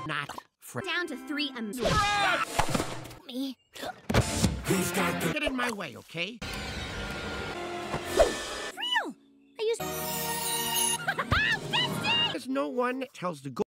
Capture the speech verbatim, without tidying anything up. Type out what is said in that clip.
Not friend. Down to three. Um. Me. Get in my way, okay? Real. I used. There's no one that tells the